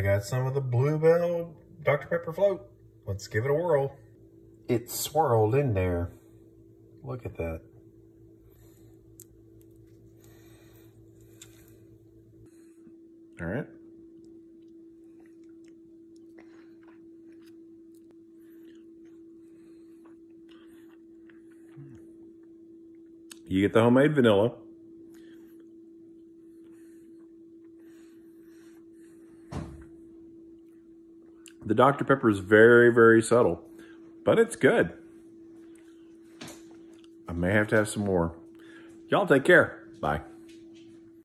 I got some of the Bluebell Dr. Pepper float. Let's give it a whirl. It's swirled in there. Look at that. All right. You get the homemade vanilla. The Dr. Pepper is very, very subtle, but it's good. I may have to have some more. Y'all take care. Bye.